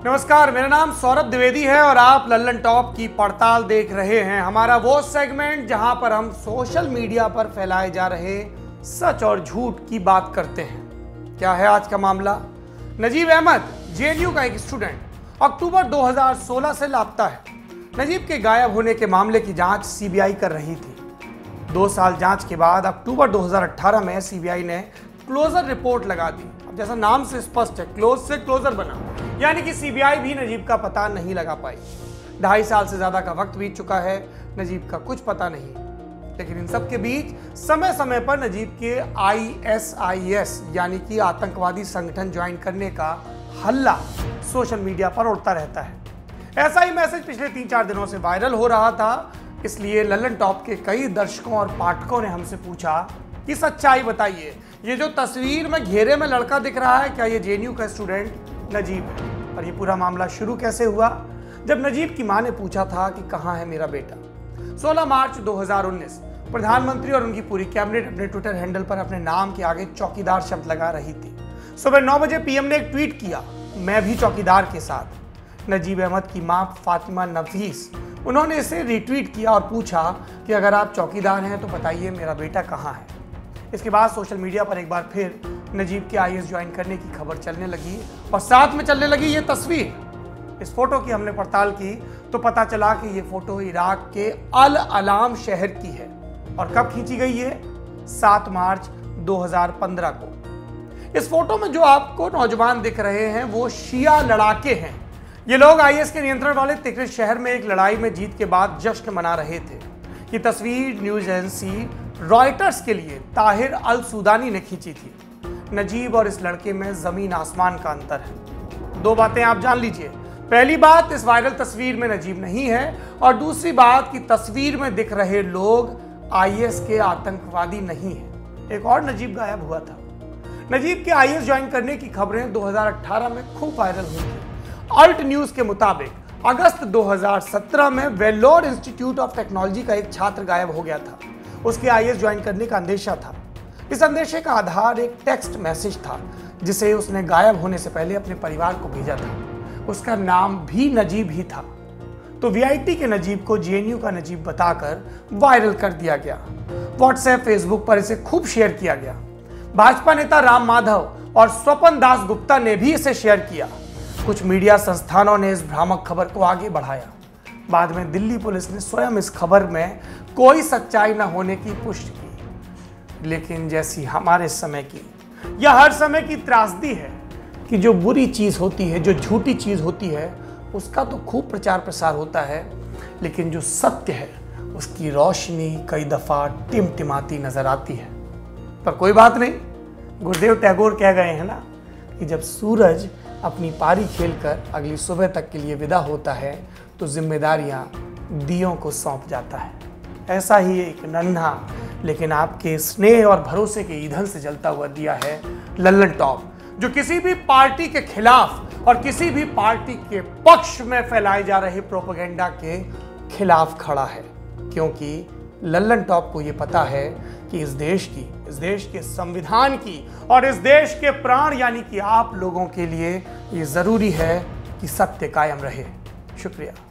नमस्कार, मेरा नाम सौरभ द्विवेदी है और आप लल्लन टॉप की पड़ताल देख रहे हैं। हमारा वो सेगमेंट जहां पर हम सोशल मीडिया पर फैलाए जा रहे सच और झूठ की बात करते हैं। क्या है आज का मामला? नजीब अहमद जेएनयू का एक स्टूडेंट अक्टूबर 2016 से लापता है। नजीब के गायब होने के मामले की जांच सीबीआई कर रही थी। 2 साल जांच के बाद अक्टूबर 2018 में सीबीआई ने क्लोजर रिपोर्ट लगा दी। अब जैसा नाम से स्पष्ट है, क्लोज से क्लोजर बना, यानी कि सीबीआई भी नजीब का पता नहीं लगा पाई। 2.5 साल से ज्यादा का वक्त बीत चुका है, नजीब का कुछ पता नहीं। लेकिन इन सब के बीच समय समय पर नजीब के ISIS यानी कि आतंकवादी संगठन ज्वाइन करने का हल्ला सोशल मीडिया पर उड़ता रहता है। ऐसा ही मैसेज पिछले 3-4 दिनों से वायरल हो रहा था। इसलिए लल्लन टॉप के कई दर्शकों और पाठकों ने हमसे पूछा कि सच्चाई बताइए, ये जो तस्वीर में घेरे में लड़का दिख रहा है, क्या ये जेएनयू का स्टूडेंट नजीब है? और ये पूरा मामला शुरू कैसे हुआ? जब नजीब की मां ने पूछा था कि कहां है मेरा बेटा। 16 मार्च 2019 प्रधानमंत्री और उनकी पूरी कैबिनेट अपने ट्विटर हैंडल पर अपने नाम के आगे चौकीदार शब्द लगा रही थी। सुबह 9 बजे पीएम ने एक ट्वीट किया, मैं भी चौकीदार के साथ। नजीब अहमद की मां फातिमा नफीस, उन्होंने इसे रिट्वीट किया और पूछा कि अगर आप चौकीदार हैं तो बताइए मेरा बेटा कहां है। इसके बाद सोशल मीडिया पर एक बार फिर नजीब के IS ज्वाइन करने की खबर चलने लगी और साथ में चलने लगी ये तस्वीर। इस फोटो की हमने पड़ताल की तो पता चला कि ये फोटो इराक के अल अलाम शहर की है। और कब खींची गई है? 7 मार्च 2015 को। इस फोटो में जो आपको नौजवान दिख रहे हैं वो शिया लड़ाके हैं। ये लोग IS के नियंत्रण वाले तिक्रित शहर में एक लड़ाई में जीत के बाद जश्न मना रहे थे। ये तस्वीर न्यूज एजेंसी रॉयटर्स के लिए ताहिर अल सूदानी ने खींची थी। नजीब और इस लड़के में जमीन आसमान का अंतर है। 2 बातें आप जान लीजिए। पहली बात, इस वायरल तस्वीर में नजीब नहीं है, और दूसरी बात कि तस्वीर में दिख रहे लोग IS के आतंकवादी नहीं है। एक और नजीब गायब हुआ था। नजीब के IS ज्वाइन करने की खबरें 2018 में खूब वायरल हुई थी। अल्ट न्यूज के मुताबिक अगस्त 2017 में वेल्लोर इंस्टीट्यूट ऑफ टेक्नोलॉजी का एक छात्र गायब हो गया था। उसके IS ज्वाइन करने का अंदेशा था। इस अंदेशे का आधार एक टेक्स्ट मैसेज था जिसे उसने गायब होने से पहले अपने परिवार को भेजा था। उसका नाम भी नजीब ही था। तो VIT के नजीब को जेएनयू का नजीब बताकर वायरल कर दिया गया। व्हाट्सएप, फेसबुक पर इसे खूब शेयर किया गया। भाजपा नेता राम माधव और स्वपन दास गुप्ता ने भी इसे शेयर किया। कुछ मीडिया संस्थानों ने इस भ्रामक खबर को आगे बढ़ाया। बाद में दिल्ली पुलिस ने स्वयं इस खबर में कोई सच्चाई न होने की पुष्टि की। लेकिन जैसी हमारे समय की या हर समय की त्रासदी है कि जो बुरी चीज होती है, जो झूठी चीज होती है, उसका तो खूब प्रचार प्रसार होता है, लेकिन जो सत्य है उसकी रोशनी कई दफा टिमटिमाती नजर आती है। पर कोई बात नहीं, गुरुदेव टैगोर कह गए हैं ना कि जब सूरज अपनी पारी खेलकर अगली सुबह तक के लिए विदा होता है तो जिम्मेदारियां दियों को सौंप जाता है। ऐसा ही एक नन्हा लेकिन आपके स्नेह और भरोसे के ईंधन से जलता हुआ दिया है लल्लन टॉप, जो किसी भी पार्टी के खिलाफ और किसी भी पार्टी के पक्ष में फैलाए जा रहे प्रोपेगेंडा के खिलाफ खड़ा है। क्योंकि लल्लन टॉप को यह पता है कि इस देश के संविधान की और इस देश के प्राण यानी कि आप लोगों के लिए ये जरूरी है कि सत्य कायम रहे। शुक्रिया।